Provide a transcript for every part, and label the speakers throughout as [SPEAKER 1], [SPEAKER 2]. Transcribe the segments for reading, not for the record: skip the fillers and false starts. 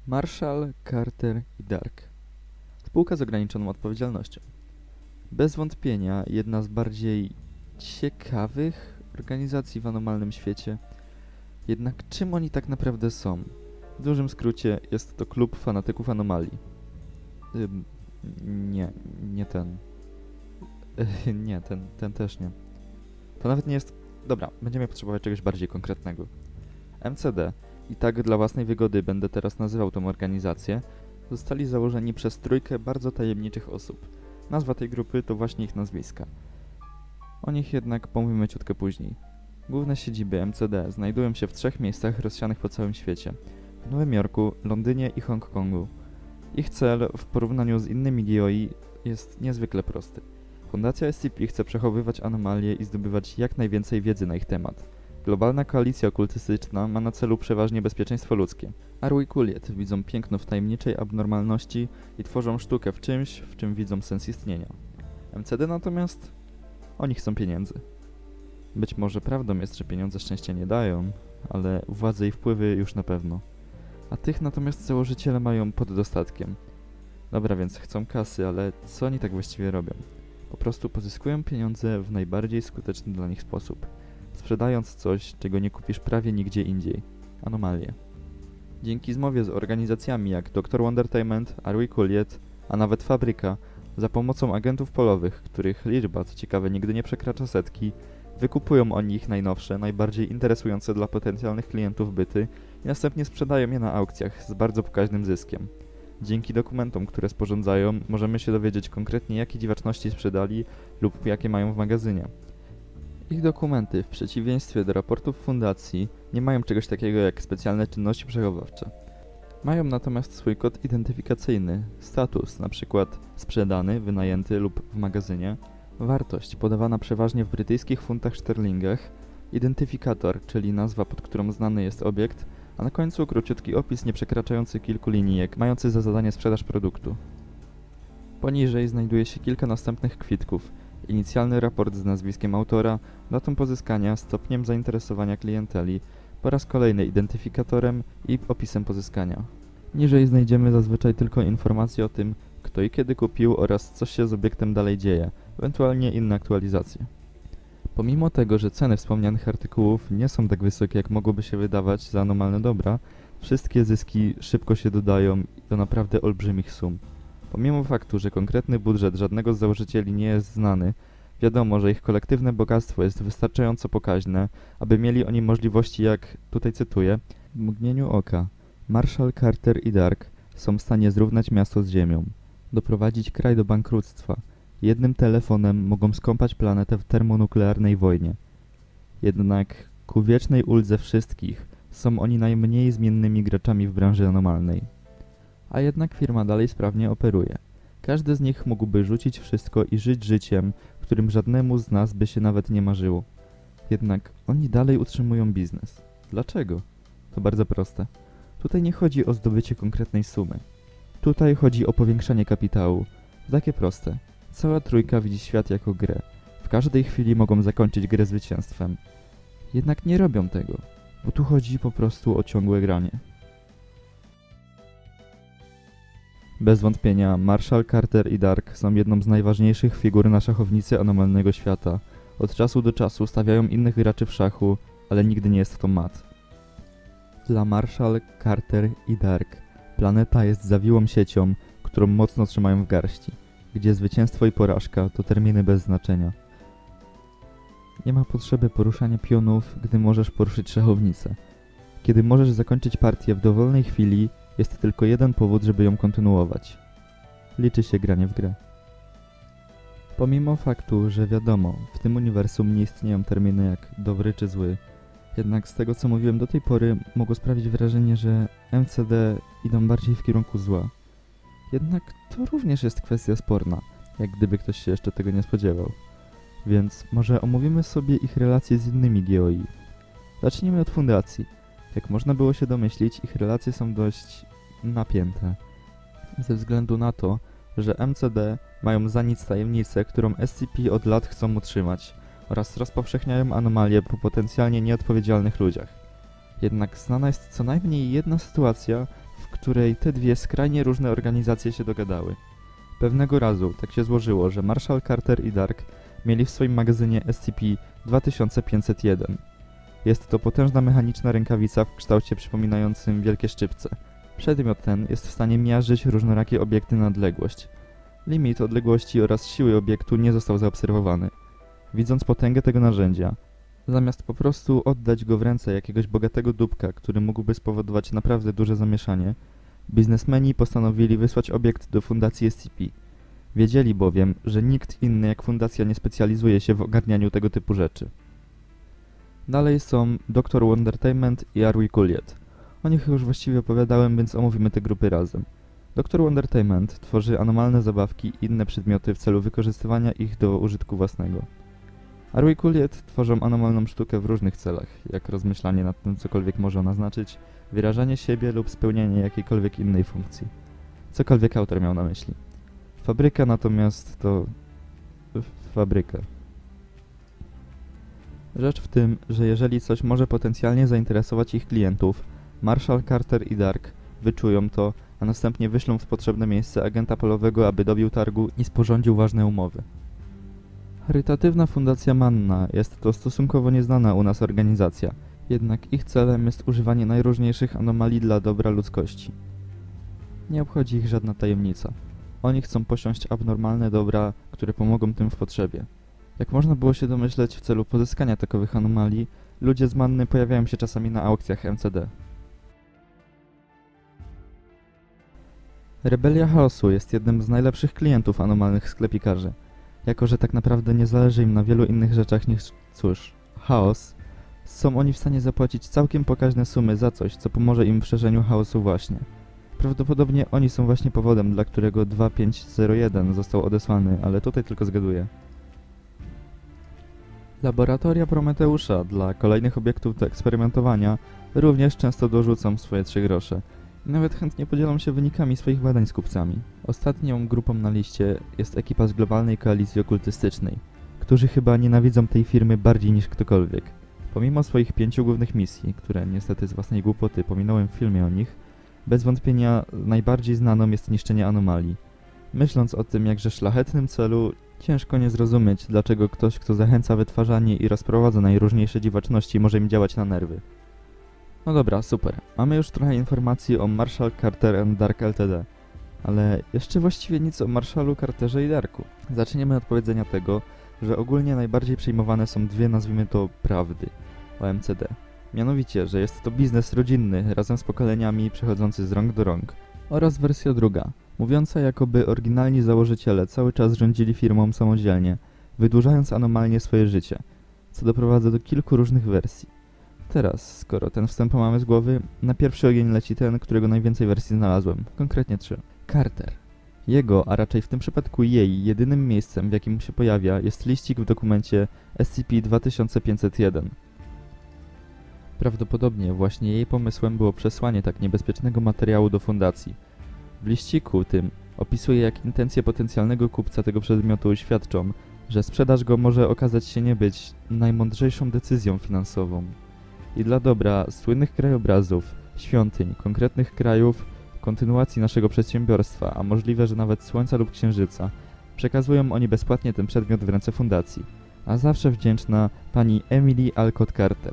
[SPEAKER 1] Marshall, Carter i Dark. Spółka z ograniczoną odpowiedzialnością. Bez wątpienia jedna z bardziej ciekawych organizacji w anomalnym świecie. Jednak czym oni tak naprawdę są? W dużym skrócie jest to klub fanatyków anomalii. Nie ten. Nie, ten też nie. To nawet nie jest... Dobra, będziemy potrzebować czegoś bardziej konkretnego. MCD, i tak dla własnej wygody będę teraz nazywał tą organizację, zostali założeni przez trójkę bardzo tajemniczych osób. Nazwa tej grupy to właśnie ich nazwiska. O nich jednak pomówimy ciutkę później. Główne siedziby MCD znajdują się w 3 miejscach rozsianych po całym świecie. W Nowym Jorku, Londynie i Hongkongu. Ich cel w porównaniu z innymi GOI jest niezwykle prosty. Fundacja SCP chce przechowywać anomalie i zdobywać jak najwięcej wiedzy na ich temat. Globalna koalicja okultystyczna ma na celu przeważnie bezpieczeństwo ludzkie. Arrow i Kuliet widzą piękno w tajemniczej abnormalności i tworzą sztukę w czymś, w czym widzą sens istnienia. MCD natomiast... oni chcą pieniędzy. Być może prawdą jest, że pieniądze szczęścia nie dają, ale władze i wpływy już na pewno. A tych natomiast założyciele mają pod dostatkiem. Dobra, więc chcą kasy, ale co oni tak właściwie robią? Po prostu pozyskują pieniądze w najbardziej skuteczny dla nich sposób. Sprzedając coś, czego nie kupisz prawie nigdzie indziej. Anomalie. Dzięki zmowie z organizacjami jak Dr. Wondertainment, Arrow i Kuliet, a nawet Fabryka, za pomocą agentów polowych, których liczba, co ciekawe, nigdy nie przekracza 100, wykupują oni ich najnowsze, najbardziej interesujące dla potencjalnych klientów byty i następnie sprzedają je na aukcjach z bardzo pokaźnym zyskiem. Dzięki dokumentom, które sporządzają, możemy się dowiedzieć konkretnie, jakie dziwaczności sprzedali lub jakie mają w magazynie. Ich dokumenty, w przeciwieństwie do raportów fundacji, nie mają czegoś takiego jak specjalne czynności przechowawcze. Mają natomiast swój kod identyfikacyjny, status, np. sprzedany, wynajęty lub w magazynie, wartość podawana przeważnie w brytyjskich funtach szterlingach, identyfikator, czyli nazwa, pod którą znany jest obiekt, a na końcu króciutki opis nieprzekraczający kilku linijek, mający za zadanie sprzedaż produktu. Poniżej znajduje się kilka następnych kwitków, inicjalny raport z nazwiskiem autora, datą pozyskania, stopniem zainteresowania klienteli, po raz kolejny identyfikatorem i opisem pozyskania. Niżej znajdziemy zazwyczaj tylko informacje o tym, kto i kiedy kupił oraz co się z obiektem dalej dzieje, ewentualnie inne aktualizacje. Pomimo tego, że ceny wspomnianych artykułów nie są tak wysokie, jak mogłoby się wydawać za anomalne dobra, wszystkie zyski szybko się dodają do naprawdę olbrzymich sum. Pomimo faktu, że konkretny budżet żadnego z założycieli nie jest znany, wiadomo, że ich kolektywne bogactwo jest wystarczająco pokaźne, aby mieli oni możliwości jak, tutaj cytuję, w mgnieniu oka, Marshall, Carter i Dark są w stanie zrównać miasto z ziemią, doprowadzić kraj do bankructwa, jednym telefonem mogą skąpać planetę w termonuklearnej wojnie. Jednak ku wiecznej uldze wszystkich są oni najmniej zmiennymi graczami w branży anomalnej. A jednak firma dalej sprawnie operuje. Każdy z nich mógłby rzucić wszystko i żyć życiem, którym żadnemu z nas by się nawet nie marzyło. Jednak oni dalej utrzymują biznes. Dlaczego? To bardzo proste. Tutaj nie chodzi o zdobycie konkretnej sumy. Tutaj chodzi o powiększanie kapitału. To takie proste. Cała trójka widzi świat jako grę. W każdej chwili mogą zakończyć grę zwycięstwem. Jednak nie robią tego, bo tu chodzi po prostu o ciągłe granie. Bez wątpienia Marshall, Carter i Dark są jedną z najważniejszych figur na szachownicy anomalnego świata. Od czasu do czasu stawiają innych graczy w szachu, ale nigdy nie jest to mat. Dla Marshall, Carter i Dark planeta jest zawiłą siecią, którą mocno trzymają w garści, gdzie zwycięstwo i porażka to terminy bez znaczenia. Nie ma potrzeby poruszania pionów, gdy możesz poruszyć szachownicę. Kiedy możesz zakończyć partię w dowolnej chwili, jest tylko jeden powód, żeby ją kontynuować. Liczy się granie w grę. Pomimo faktu, że wiadomo, w tym uniwersum nie istnieją terminy jak dobry czy zły, jednak z tego co mówiłem do tej pory mogło sprawić wrażenie, że MCD idą bardziej w kierunku zła. Jednak to również jest kwestia sporna, jak gdyby ktoś się jeszcze tego nie spodziewał. Więc może omówimy sobie ich relacje z innymi GOI. Zacznijmy od fundacji. Jak można było się domyślić, ich relacje są dość napięte. Ze względu na to, że MCD mają za nic tajemnicę, którą SCP od lat chcą utrzymać oraz rozpowszechniają anomalie po potencjalnie nieodpowiedzialnych ludziach. Jednak znana jest co najmniej jedna sytuacja, w której te dwie skrajnie różne organizacje się dogadały. Pewnego razu tak się złożyło, że Marshall Carter i Dark mieli w swoim magazynie SCP-2501. Jest to potężna mechaniczna rękawica w kształcie przypominającym wielkie szczypce. Przedmiot ten jest w stanie miażdżyć różnorakie obiekty na odległość. Limit odległości oraz siły obiektu nie został zaobserwowany. Widząc potęgę tego narzędzia, zamiast po prostu oddać go w ręce jakiegoś bogatego dupka, który mógłby spowodować naprawdę duże zamieszanie, biznesmeni postanowili wysłać obiekt do fundacji SCP. Wiedzieli bowiem, że nikt inny jak fundacja nie specjalizuje się w ogarnianiu tego typu rzeczy. Dalej są Dr. Wondertainment i Are We Cool Yet? O nich już właściwie opowiadałem, więc omówimy te grupy razem. Dr. Wondertainment tworzy anomalne zabawki i inne przedmioty w celu wykorzystywania ich do użytku własnego. Are We Cool Yet tworzą anomalną sztukę w różnych celach, jak rozmyślanie nad tym, cokolwiek może ona znaczyć, wyrażanie siebie lub spełnianie jakiejkolwiek innej funkcji. Cokolwiek autor miał na myśli. Fabryka natomiast to... fabryka. Rzecz w tym, że jeżeli coś może potencjalnie zainteresować ich klientów, Marshall, Carter i Dark wyczują to, a następnie wyślą w potrzebne miejsce agenta polowego, aby dobił targu i sporządził ważne umowy. Charytatywna Fundacja Manna jest to stosunkowo nieznana u nas organizacja, jednak ich celem jest używanie najróżniejszych anomalii dla dobra ludzkości. Nie obchodzi ich żadna tajemnica. Oni chcą posiąść abnormalne dobra, które pomogą tym w potrzebie. Jak można było się domyśleć, w celu pozyskania takowych anomalii, ludzie z Manny pojawiają się czasami na aukcjach MCD. Rebelia Chaosu jest jednym z najlepszych klientów anomalnych sklepikarzy, jako że tak naprawdę nie zależy im na wielu innych rzeczach niż, cóż, chaos. Są oni w stanie zapłacić całkiem pokaźne sumy za coś, co pomoże im w szerzeniu chaosu właśnie. Prawdopodobnie oni są właśnie powodem, dla którego 2501 został odesłany, ale tutaj tylko zgaduję. Laboratoria Prometeusza dla kolejnych obiektów do eksperymentowania również często dorzucą swoje 3 grosze. I nawet chętnie podzielą się wynikami swoich badań z kupcami. Ostatnią grupą na liście jest ekipa z globalnej koalicji okultystycznej, którzy chyba nienawidzą tej firmy bardziej niż ktokolwiek. Pomimo swoich 5 głównych misji, które niestety z własnej głupoty pominąłem w filmie o nich, bez wątpienia najbardziej znaną jest niszczenie anomalii. Myśląc o tym jakże szlachetnym celu, ciężko nie zrozumieć, dlaczego ktoś, kto zachęca wytwarzanie i rozprowadza najróżniejsze dziwaczności, może im działać na nerwy. No dobra, super. Mamy już trochę informacji o Marshall, Carter and Dark Ltd. Ale jeszcze właściwie nic o Marshallu, Carterze i Darku. Zaczniemy od powiedzenia tego, że ogólnie najbardziej przejmowane są dwie, nazwijmy to, prawdy o MCD. Mianowicie, że jest to biznes rodzinny, razem z pokoleniami przechodzący z rąk do rąk. Oraz wersja druga, mówiąca jakoby oryginalni założyciele cały czas rządzili firmą samodzielnie, wydłużając anomalnie swoje życie, co doprowadza do kilku różnych wersji. Teraz, skoro ten wstęp mamy z głowy, na pierwszy ogień leci ten, którego najwięcej wersji znalazłem, konkretnie 3. Carter. Jego, a raczej w tym przypadku jej, jedynym miejscem, w jakim się pojawia, jest liścik w dokumencie SCP-2501. Prawdopodobnie właśnie jej pomysłem było przesłanie tak niebezpiecznego materiału do fundacji. W liściku tym opisuje, jak intencje potencjalnego kupca tego przedmiotu świadczą, że sprzedaż go może okazać się nie być najmądrzejszą decyzją finansową. I dla dobra słynnych krajobrazów, świątyń, konkretnych krajów, kontynuacji naszego przedsiębiorstwa, a możliwe, że nawet Słońca lub Księżyca, przekazują oni bezpłatnie ten przedmiot w ręce fundacji, a zawsze wdzięczna pani Emily Alcott Carter.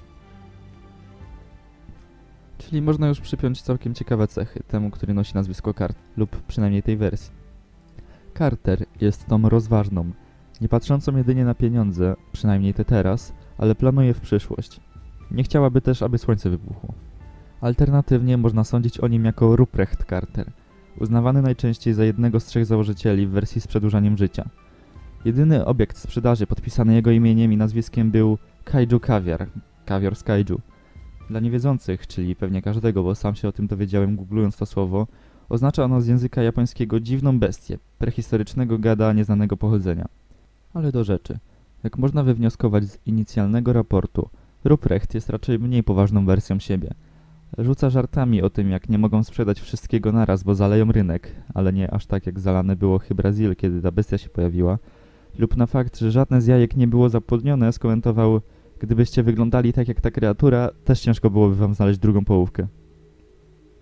[SPEAKER 1] Czyli można już przypiąć całkiem ciekawe cechy temu, który nosi nazwisko Carter, lub przynajmniej tej wersji. Carter jest tą rozważną, nie patrzącą jedynie na pieniądze, przynajmniej te teraz, ale planuje w przyszłość. Nie chciałaby też, aby słońce wybuchło. Alternatywnie można sądzić o nim jako Ruprecht Carter, uznawany najczęściej za jednego z 3 założycieli w wersji z przedłużaniem życia. Jedyny obiekt sprzedaży podpisany jego imieniem i nazwiskiem był Kaiju Kawiar, kawior z kaiju. Dla niewiedzących, czyli pewnie każdego, bo sam się o tym dowiedziałem googlując to słowo, oznacza ono z języka japońskiego dziwną bestię, prehistorycznego gada nieznanego pochodzenia. Ale do rzeczy. Jak można wywnioskować z inicjalnego raportu, Ruprecht jest raczej mniej poważną wersją siebie. Rzuca żartami o tym, jak nie mogą sprzedać wszystkiego naraz, bo zaleją rynek, ale nie aż tak jak zalane było Hybrazil, kiedy ta bestia się pojawiła, lub na fakt, że żadne z jajek nie było zapłodnione, skomentował: gdybyście wyglądali tak jak ta kreatura, też ciężko byłoby wam znaleźć drugą połówkę.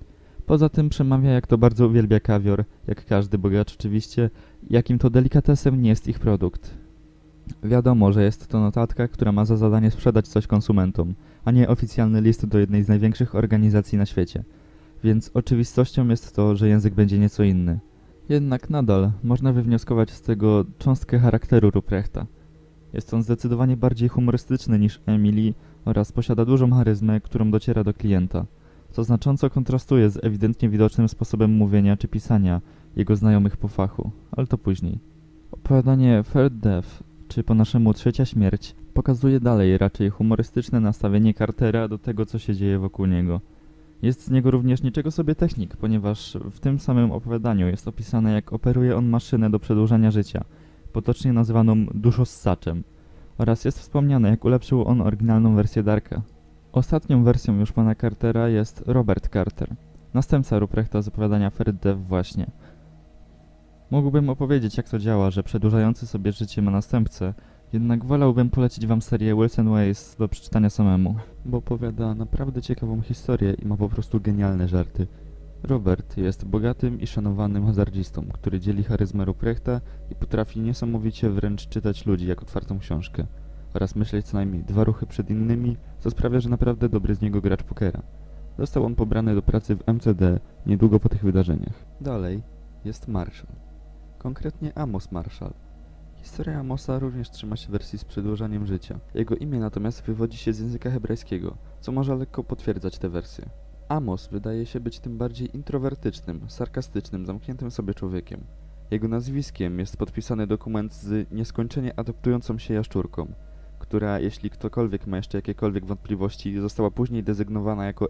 [SPEAKER 1] Poza tym przemawia, jak to bardzo uwielbia kawior, jak każdy bogacz oczywiście, jakim to delikatesem nie jest ich produkt. Wiadomo, że jest to notatka, która ma za zadanie sprzedać coś konsumentom, a nie oficjalny list do jednej z największych organizacji na świecie. Więc oczywistością jest to, że język będzie nieco inny. Jednak nadal można wywnioskować z tego cząstkę charakteru Ruprechta. Jest on zdecydowanie bardziej humorystyczny niż Emily oraz posiada dużą charyzmę, którą dociera do klienta, co znacząco kontrastuje z ewidentnie widocznym sposobem mówienia czy pisania jego znajomych po fachu, ale to później. Opowiadanie Third Death, czy po naszemu Trzecia Śmierć, pokazuje dalej raczej humorystyczne nastawienie Cartera do tego, co się dzieje wokół niego. Jest z niego również niczego sobie technik, ponieważ w tym samym opowiadaniu jest opisane, jak operuje on maszynę do przedłużania życia, potocznie nazywaną duszossaczem, oraz jest wspomniane, jak ulepszył on oryginalną wersję Darka. Ostatnią wersją już pana Cartera jest Robert Carter, następca Ruprechta z opowiadania Third Death właśnie. Mógłbym opowiedzieć, jak to działa, że przedłużający sobie życie ma następcę, jednak wolałbym polecić wam serię Wilson Ways do przeczytania samemu, bo opowiada naprawdę ciekawą historię i ma po prostu genialne żarty. Robert jest bogatym i szanowanym hazardzistą, który dzieli charyzmę Ruprechta i potrafi niesamowicie wręcz czytać ludzi jak otwartą książkę oraz myśleć co najmniej 2 ruchy przed innymi, co sprawia, że naprawdę dobry z niego gracz pokera. Został on pobrany do pracy w MCD niedługo po tych wydarzeniach. Dalej jest Marshall. Konkretnie Amos Marshall. Historia Amosa również trzyma się wersji z przedłużaniem życia. Jego imię natomiast wywodzi się z języka hebrajskiego, co może lekko potwierdzać tę wersję. Amos wydaje się być tym bardziej introwertycznym, sarkastycznym, zamkniętym sobie człowiekiem. Jego nazwiskiem jest podpisany dokument z nieskończenie adoptującą się jaszczurką, która, jeśli ktokolwiek ma jeszcze jakiekolwiek wątpliwości, została później dezygnowana jako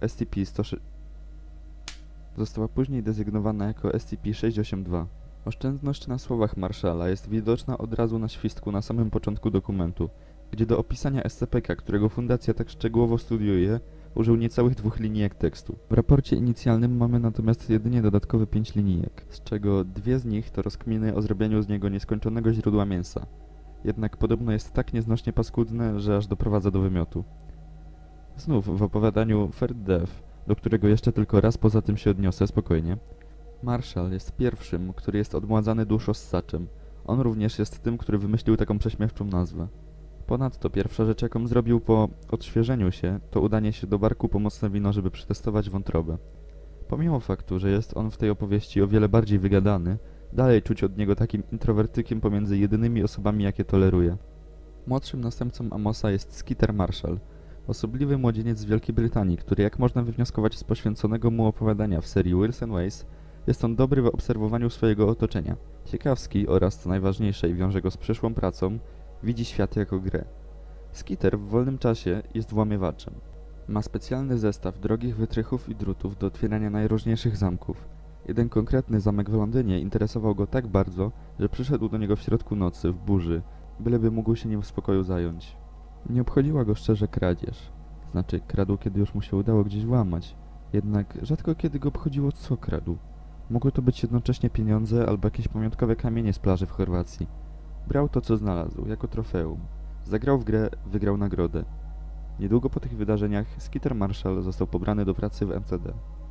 [SPEAKER 1] SCP-682. Oszczędność na słowach Marshalla jest widoczna od razu na świstku na samym początku dokumentu, gdzie do opisania SCP-ka, którego fundacja tak szczegółowo studiuje, użył niecałych 2 linijek tekstu. W raporcie inicjalnym mamy natomiast jedynie dodatkowe 5 linijek, z czego 2 z nich to rozkminy o zrobieniu z niego nieskończonego źródła mięsa. Jednak podobno jest tak nieznośnie paskudne, że aż doprowadza do wymiotu. Znów w opowiadaniu Third Death, do którego jeszcze tylko raz poza tym się odniosę spokojnie, Marshall jest pierwszym, który jest odmładzany duszossaczem. On również jest tym, który wymyślił taką prześmiewczą nazwę. Ponadto pierwsza rzecz, jaką zrobił po odświeżeniu się, to udanie się do barku po mocne wino, żeby przetestować wątrobę. Pomimo faktu, że jest on w tej opowieści o wiele bardziej wygadany, dalej czuć od niego takim introwertykiem pomiędzy jedynymi osobami, jakie toleruje. Młodszym następcą Amosa jest Skeeter Marshall, osobliwy młodzieniec z Wielkiej Brytanii, który, jak można wywnioskować z poświęconego mu opowiadania w serii Wilson Ways, jest on dobry w obserwowaniu swojego otoczenia, ciekawski oraz, co najważniejsze i wiąże go z przyszłą pracą, widzi świat jako grę. Skeeter w wolnym czasie jest włamywaczem. Ma specjalny zestaw drogich wytrychów i drutów do otwierania najróżniejszych zamków. Jeden konkretny zamek w Londynie interesował go tak bardzo, że przyszedł do niego w środku nocy, w burzy, byleby mógł się nim w spokoju zająć. Nie obchodziła go szczerze kradzież. Znaczy, kradł, kiedy już mu się udało gdzieś włamać. Jednak rzadko kiedy go obchodziło, co kradł. Mogły to być jednocześnie pieniądze albo jakieś pamiątkowe kamienie z plaży w Chorwacji. Brał to, co znalazł, jako trofeum. Zagrał w grę, wygrał nagrodę. Niedługo po tych wydarzeniach Skeeter Marshall został pobrany do pracy w MCD.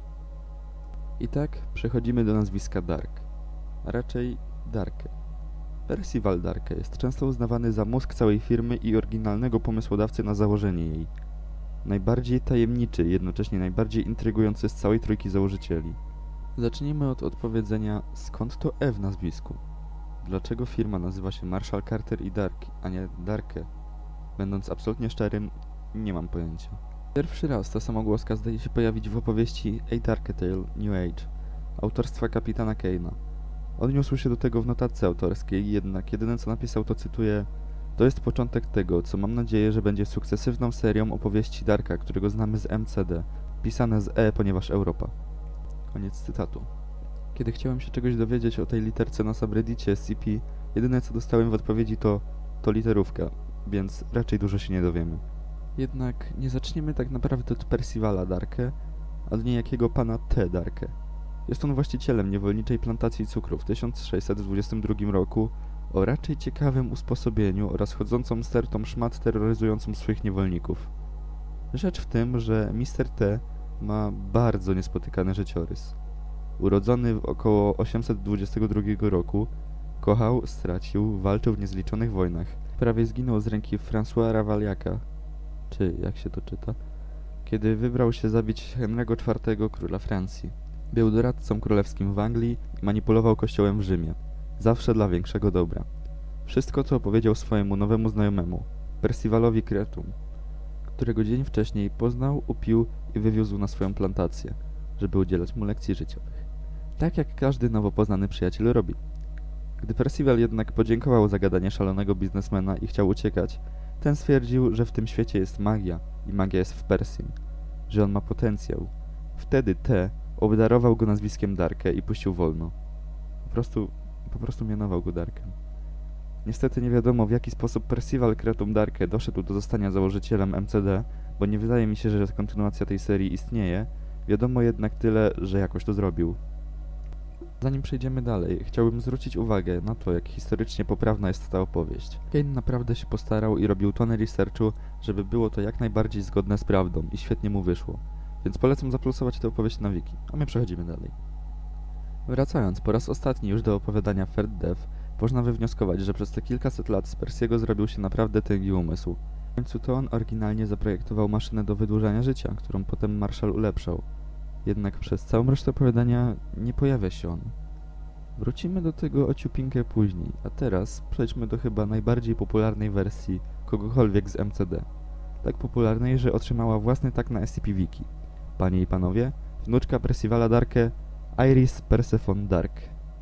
[SPEAKER 1] I tak przechodzimy do nazwiska Dark, a raczej Darke. Percival Darke jest często uznawany za mózg całej firmy i oryginalnego pomysłodawcę na założenie jej. Najbardziej tajemniczy, jednocześnie najbardziej intrygujący z całej trójki założycieli. Zacznijmy od odpowiedzenia, skąd to E w nazwisku. Dlaczego firma nazywa się Marshall, Carter i Dark, a nie Darke? Będąc absolutnie szczerym, nie mam pojęcia. Pierwszy raz ta samogłoska zdaje się pojawić w opowieści A Dark Tale New Age, autorstwa kapitana Kane'a. Odniósł się do tego w notatce autorskiej, jednak jedyne co napisał to cytuję: to jest początek tego, co mam nadzieję, że będzie sukcesywną serią opowieści Darka, którego znamy z MCD, pisane z E, ponieważ Europa. Koniec cytatu. Kiedy chciałem się czegoś dowiedzieć o tej literce na subreddicie SCP, jedyne co dostałem w odpowiedzi to literówka, więc raczej dużo się nie dowiemy. Jednak nie zaczniemy tak naprawdę od Percivala Darke, a od niejakiego pana T. Darke. Jest on właścicielem niewolniczej plantacji cukru w 1622 roku o raczej ciekawym usposobieniu oraz chodzącą stertą szmat terroryzującą swoich niewolników. Rzecz w tym, że Mr. T ma bardzo niespotykany życiorys. Urodzony w około 822 roku, kochał, stracił, walczył w niezliczonych wojnach. Prawie zginął z ręki François Ravaillaca, czy jak się to czyta, kiedy wybrał się zabić Henry'ego IV, króla Francji. Był doradcą królewskim w Anglii i manipulował kościołem w Rzymie. Zawsze dla większego dobra. Wszystko, co opowiedział swojemu nowemu znajomemu, Percivalowi Cretum, którego dzień wcześniej poznał, upił i wywiózł na swoją plantację, żeby udzielać mu lekcji życiowych. Tak jak każdy nowo poznany przyjaciel robi. Gdy Percival jednak podziękował za gadanie szalonego biznesmena i chciał uciekać, ten stwierdził, że w tym świecie jest magia i magia jest w Persim, że on ma potencjał. Wtedy T obdarował go nazwiskiem Darkę i puścił wolno. Po prostu mianował go Darkiem. Niestety nie wiadomo, w jaki sposób Percival Cretum Darke doszedł do zostania założycielem MCD, bo nie wydaje mi się, że kontynuacja tej serii istnieje. Wiadomo jednak tyle, że jakoś to zrobił. Zanim przejdziemy dalej, chciałbym zwrócić uwagę na to, jak historycznie poprawna jest ta opowieść. Kane naprawdę się postarał i robił tonę researchu, żeby było to jak najbardziej zgodne z prawdą i świetnie mu wyszło. Więc polecam zaplusować tę opowieść na wiki, a my przechodzimy dalej. Wracając po raz ostatni już do opowiadania Third Death, można wywnioskować, że przez te kilkaset lat z Persiego zrobił się naprawdę tęgi umysł. W końcu to on oryginalnie zaprojektował maszynę do wydłużania życia, którą potem Marshall ulepszał. Jednak przez całą resztę opowiadania nie pojawia się on. Wrócimy do tego ociupinkę później, a teraz przejdźmy do chyba najbardziej popularnej wersji kogokolwiek z MCD. Tak popularnej, że otrzymała własny tag na SCP-Wiki. Panie i panowie, wnuczka Percivala Darke, Iris Persephone Dark.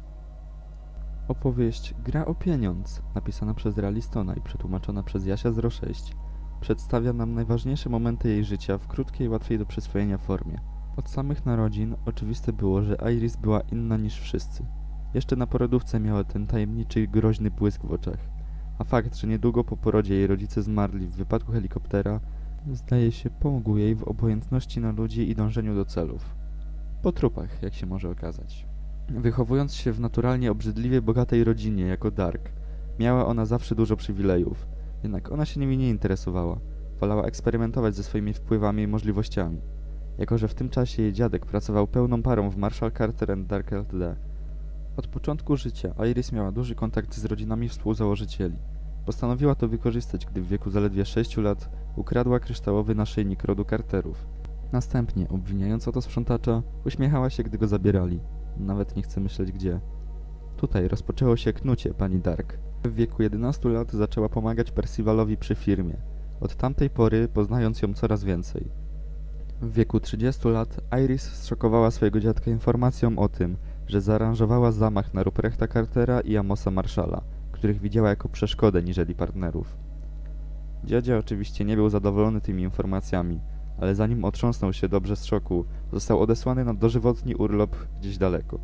[SPEAKER 1] Opowieść Gra o pieniądz, napisana przez Ralistona i przetłumaczona przez Jasia 06, przedstawia nam najważniejsze momenty jej życia w krótkiej, łatwiej do przyswojenia formie. Od samych narodzin oczywiste było, że Iris była inna niż wszyscy. Jeszcze na porodówce miała ten tajemniczy, groźny błysk w oczach. A fakt, że niedługo po porodzie jej rodzice zmarli w wypadku helikoptera, zdaje się, pomógł jej w obojętności na ludzi i dążeniu do celów. Po trupach, jak się może okazać. Wychowując się w naturalnie obrzydliwie bogatej rodzinie jako Dark, miała ona zawsze dużo przywilejów, jednak ona się nimi nie interesowała. Wolała eksperymentować ze swoimi wpływami i możliwościami. Jako że w tym czasie jej dziadek pracował pełną parą w Marshall Carter and Dark Ltd. Od początku życia Iris miała duży kontakt z rodzinami współzałożycieli. Postanowiła to wykorzystać, gdy w wieku zaledwie 6 lat ukradła kryształowy naszyjnik rodu Carterów. Następnie, obwiniając o to sprzątacza, uśmiechała się, gdy go zabierali. Nawet nie chcę myśleć gdzie. Tutaj rozpoczęło się knucie pani Dark. W wieku 11 lat zaczęła pomagać Percivalowi przy firmie. Od tamtej pory poznając ją coraz więcej. W wieku 30 lat Iris zszokowała swojego dziadka informacją o tym, że zaaranżowała zamach na Ruprechta Cartera i Amosa Marshalla, których widziała jako przeszkodę niżeli partnerów. Dziadzia oczywiście nie był zadowolony tymi informacjami, ale zanim otrząsnął się dobrze z szoku, został odesłany na dożywotni urlop gdzieś daleko.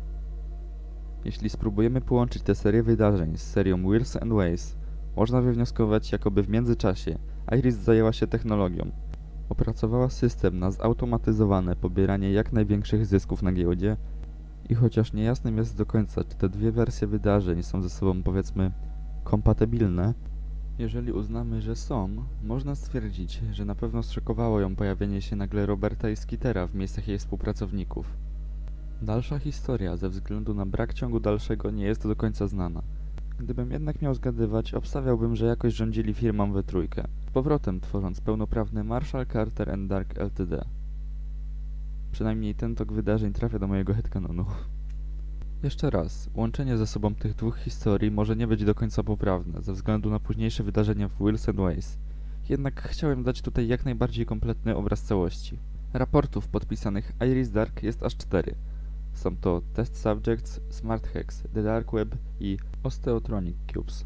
[SPEAKER 1] Jeśli spróbujemy połączyć tę serię wydarzeń z serią Wheels and Ways, można wywnioskować, jakoby w międzyczasie Iris zajęła się technologią. Opracowała system na zautomatyzowane pobieranie jak największych zysków na giełdzie i chociaż niejasnym jest do końca, czy te dwie wersje wydarzeń są ze sobą, powiedzmy, kompatybilne, jeżeli uznamy, że są, można stwierdzić, że na pewno zszokowało ją pojawienie się nagle Roberta i Skittera w miejscach jej współpracowników. Dalsza historia ze względu na brak ciągu dalszego nie jest do końca znana. Gdybym jednak miał zgadywać, obstawiałbym, że jakoś rządzili firmą we trójkę, z powrotem tworząc pełnoprawny Marshall Carter and Dark Ltd. Przynajmniej ten tok wydarzeń trafia do mojego headcanonu. Jeszcze raz, łączenie ze sobą tych dwóch historii może nie być do końca poprawne, ze względu na późniejsze wydarzenia w Wheels and Ways. Jednak chciałem dać tutaj jak najbardziej kompletny obraz całości. Raportów podpisanych Iris Dark jest aż 4. Są to Test Subjects, Smart Hex, The Dark Web i Osteotronic Cubes.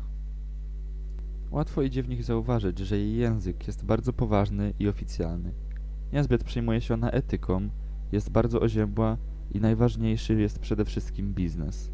[SPEAKER 1] Łatwo idzie w nich zauważyć, że jej język jest bardzo poważny i oficjalny. Niezbyt przejmuje się ona etyką, jest bardzo oziębła i najważniejszy jest przede wszystkim biznes.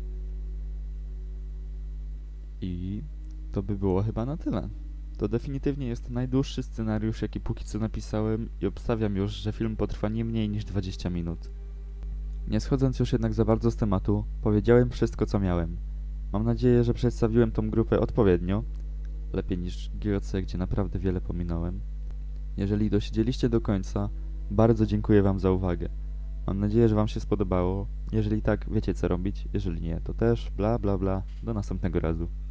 [SPEAKER 1] I to by było chyba na tyle. To definitywnie jest najdłuższy scenariusz, jaki póki co napisałem i obstawiam już, że film potrwa nie mniej niż 20 minut. Nie schodząc już jednak za bardzo z tematu, powiedziałem wszystko, co miałem. Mam nadzieję, że przedstawiłem tą grupę odpowiednio, lepiej niż GOC, gdzie naprawdę wiele pominąłem. Jeżeli dosiedzieliście do końca, Bardzo dziękuję wam za uwagę. Mam nadzieję, że wam się spodobało. Jeżeli tak, wiecie co robić. Jeżeli nie, to też bla bla bla. Do następnego razu.